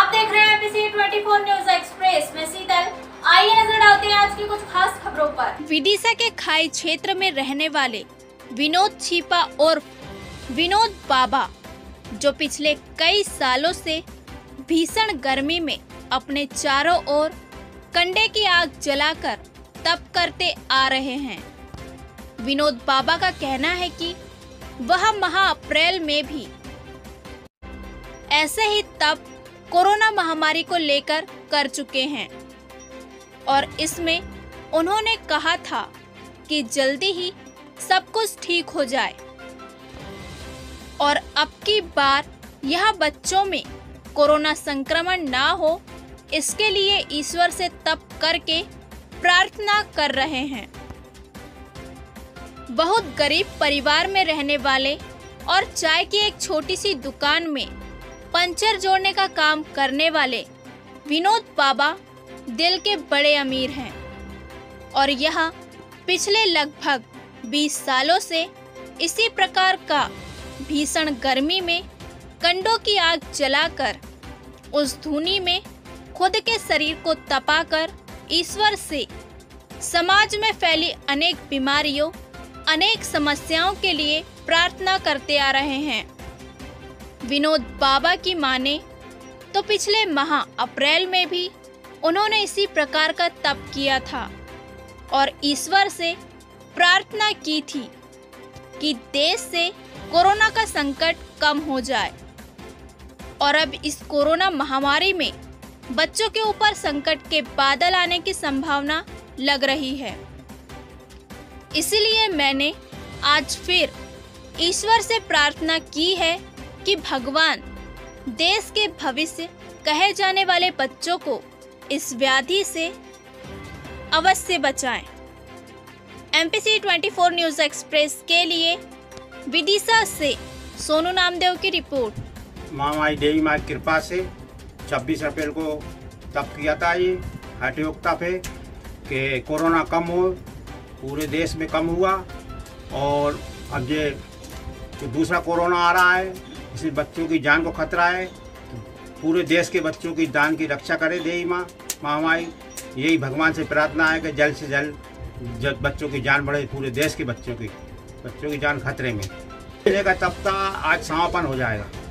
आप देख रहे हैं एमपीसी 24 न्यूज एक्सप्रेस में शीतल। आइए नजर डालते हैं आज की कुछ खास खबरों पर। विदिशा के खाई क्षेत्र में रहने वाले विनोद छिपा और विनोद बाबा, जो पिछले कई सालों से भीषण गर्मी में अपने चारों ओर कंडे की आग जलाकर तप करते आ रहे हैं। विनोद बाबा का कहना है कि वह माह अप्रैल में भी ऐसे ही तप कोरोना महामारी को लेकर कर चुके हैं और इसमें उन्होंने कहा था कि जल्दी ही सब कुछ ठीक हो जाए और अब की बार यह बच्चों में कोरोना संक्रमण ना हो, इसके लिए ईश्वर से तप करके प्रार्थना कर रहे हैं। बहुत गरीब परिवार में रहने वाले और चाय की एक छोटी सी दुकान में पंचर जोड़ने का काम करने वाले विनोद बाबा दिल के बड़े अमीर हैं और यह पिछले लगभग 20 सालों से इसी प्रकार का भीषण गर्मी में कंडों की आग जलाकर उस धुनी में खुद के शरीर को तपाकर ईश्वर से समाज में फैली अनेक बीमारियों, अनेक समस्याओं के लिए प्रार्थना करते आ रहे हैं। विनोद बाबा की माने तो पिछले माह अप्रैल में भी उन्होंने इसी प्रकार का तप किया था और ईश्वर से प्रार्थना की थी कि देश से कोरोना का संकट कम हो जाए। और अब इस कोरोना महामारी में बच्चों के ऊपर संकट के बादल आने की संभावना लग रही है। इसलिए मैंने आज फिर ईश्वर से प्रार्थना की है कि भगवान देश के भविष्य कहे जाने वाले बच्चों को इस व्याधि से अवश्य बचाएं। एमपीसी 24 न्यूज एक्सप्रेस के लिए विदिशा से सोनू नामदेव की रिपोर्ट। महामारी देवी माँ की कृपा से 26 अप्रैल को तप किया था। ये हठयोग तप है कि कोरोना कम हो, पूरे देश में कम हुआ और अब ये तो दूसरा कोरोना आ रहा है, इससे बच्चों की जान को खतरा है। पूरे देश के बच्चों की जान की रक्षा करे देवी माँ महामारी। यही भगवान से प्रार्थना है कि जल्द से जल्द बच्चों की जान बढ़े, पूरे देश के बच्चों की जान खतरे में। का तप का आज समापन हो जाएगा।